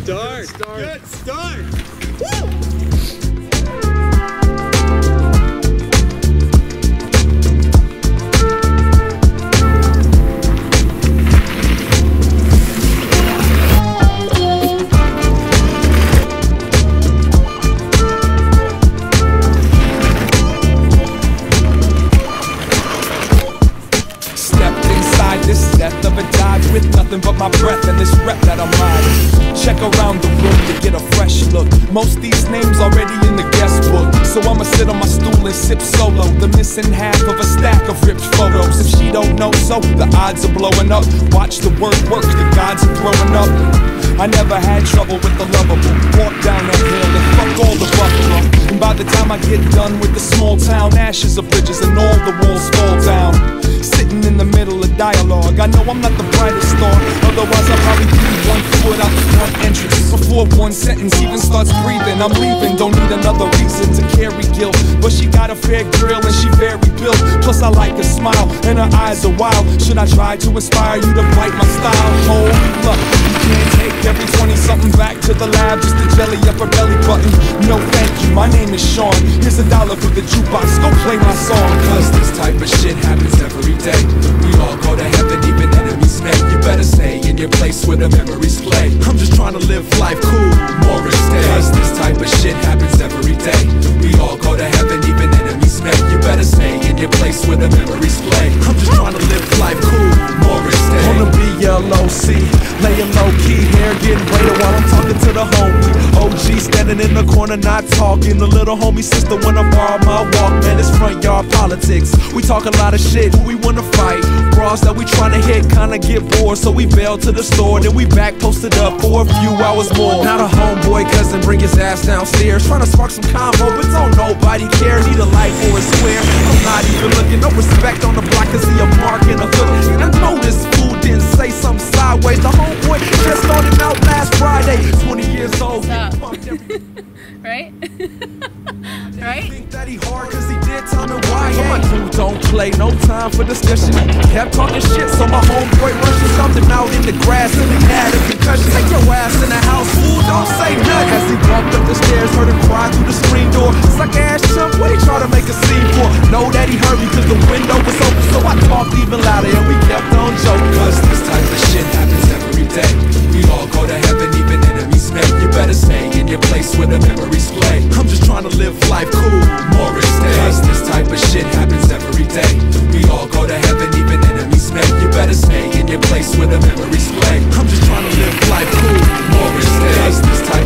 start. Good start. Woo! Death of a dive with nothing but my breath and this rep that I'm riding. Check around the room to get a fresh look. Most these names already in the guest book, so I'ma sit on my stool and sip solo. The missing half of a stack of ripped photos. If she don't know, so the odds are blowing up. Watch the word work, the gods are throwing up. I never had trouble with the lovable. Walk down that hill and fuck all the buffalo. And by the time I get done with the small town, ashes of bridges and all the walls fall down. Sitting in the middle of dialogue, I know I'm not the brightest star. Otherwise I'll probably be 1 foot out the front entrance before one sentence even starts breathing. I'm leaving, don't need another reason to carry guilt. But she got a fair grill and she very built. Plus I like her smile and her eyes are wild. Should I try to inspire you to bite my style? Hold up, you can't take every 20-something back to the lab just to jelly up her belly button. No thank you, my name is Sean. Here's $1 for the jukebox, go play my song. Cause this type of shit happens every day. We all go to heaven, even enemies may. You better stay in your place where the memories play. I'm just trying to live life cool, Morris Day. Cause this type of shit happens every day. We all go to heaven, even enemies may. You better stay in your place where the memories play. I'm just trying to live life cool, Morris Day. On the BLOC, laying low key, hair getting braided while I'm talking to the homie. OG standing in the corner not talking. The little homie sister when I borrow my Walkman. It's front yard politics. We talk a lot of shit, who we wanna fight. Bras that we tryna hit kinda get bored, so we bail to the store. Then we back posted up for a few hours more. Not a homeboy cousin, bring his ass downstairs. Tryna spark some convo, but don't nobody care. Need a light or a square. I'm not even looking, no respect on the block, cause he a mark in a hood. And I know this fool didn't say something sideways. The homeboy just started out last Friday. 20 years old. Right? Right? Think that he hard cause he did tell me why. So my dude don't play, no time for discussion. Kept talking shit, so my homeboy rushing something out in the grass and he had a concussion. Take your ass in the house, fool, don't say nothing. As he walked up the stairs, heard him cry through the screen door. Suck ass chump, what he try to make a scene for? Know that he heard me cause the window was open, so I talked even louder and we kept on joking. Cause this type of shit happens every day. We all go to heaven, even enemies may. You better stay in your place where the memories play. I'm just trying to live life cool, Morris Day. Cause this type of shit happens every day. We all go to heaven, even enemies may. You better stay in your place where the memories play. I'm just trying to live life cool, Morris Day. Cause this type